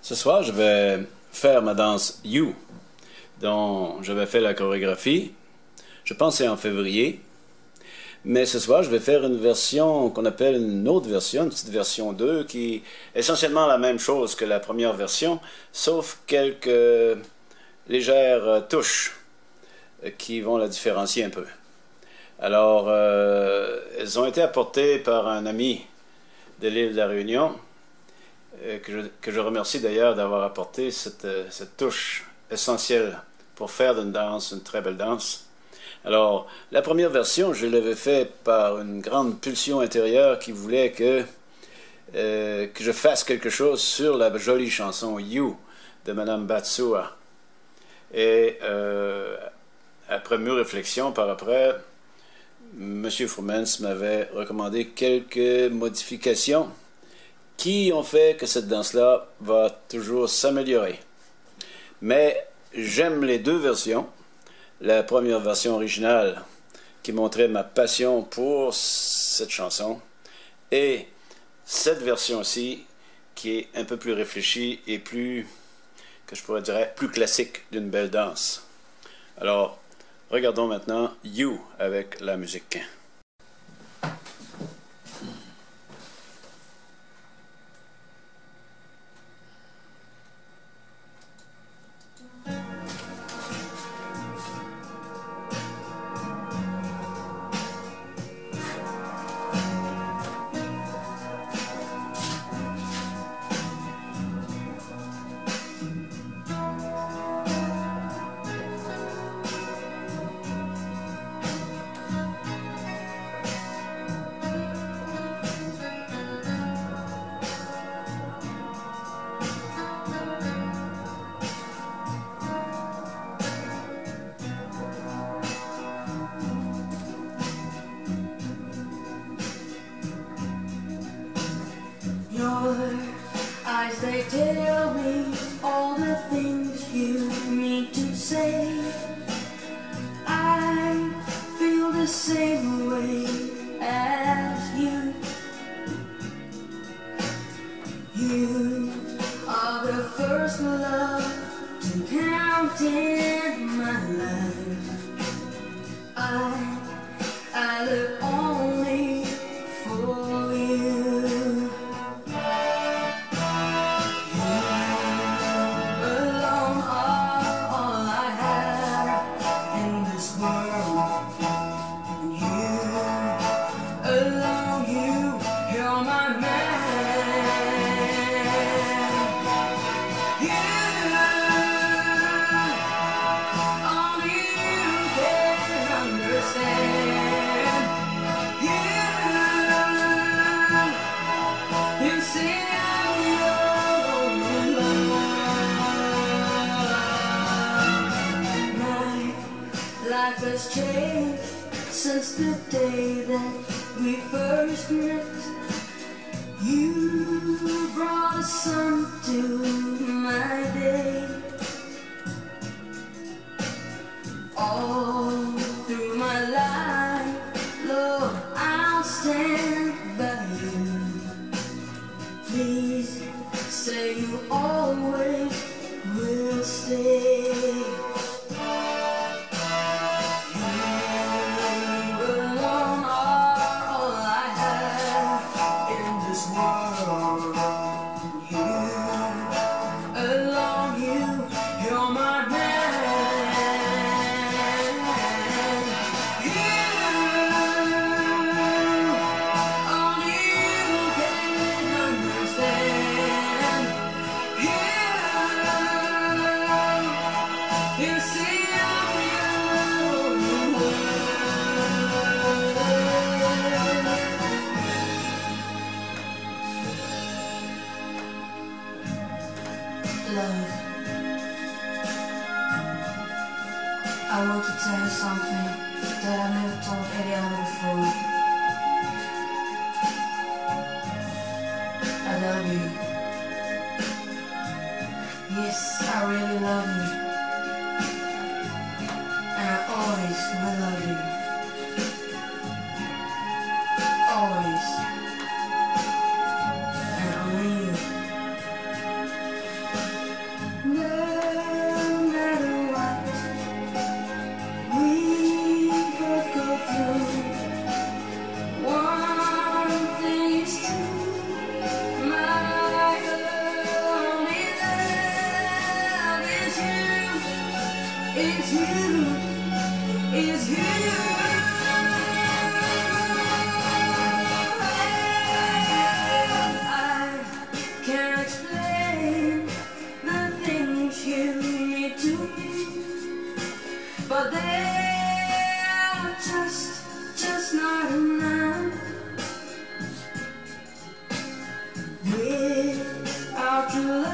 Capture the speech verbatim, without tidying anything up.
Ce soir, je vais faire ma danse You, dont j'avais fait la chorégraphie. Je pense que c'est en février. Mais ce soir, je vais faire une version qu'on appelle une autre version, une petite version deux, qui est essentiellement la même chose que la première version, sauf quelques légères touches qui vont la différencier un peu. Alors, euh, elles ont été apportées par un ami de l'île de la Réunion, euh, que, je, que je remercie d'ailleurs d'avoir apporté cette, cette touche essentielle pour faire d'une danse une très belle danse. Alors, la première version, je l'avais fait par une grande pulsion intérieure qui voulait que, euh, que je fasse quelque chose sur la jolie chanson You de Madame Batsua. Et euh, après mûre réflexion, par après, M. Frumens m'avait recommandé quelques modifications qui ont fait que cette danse-là va toujours s'améliorer. Mais j'aime les deux versions. La première version originale qui montrait ma passion pour cette chanson et cette version-ci qui est un peu plus réfléchie et plus, que je pourrais dire, plus classique d'une belle danse. Alors, regardons maintenant You avec la musique. Your eyes, they tell me all the things you need to say. I feel the same way as you. You are the first love to count in my life. I, I live only for you. Life has changed since the day that we first met. You brought a sun to my day. All through my life, Lord, I'll stand by you. Please say you always will stay. Love, I want to tell you something that I've never told any other before. I love you. Yes, I really love you. And I always will love you. Always. And only you. is you, is you. I can't explain the things you mean to me, but they're just, just not enough. Without your love,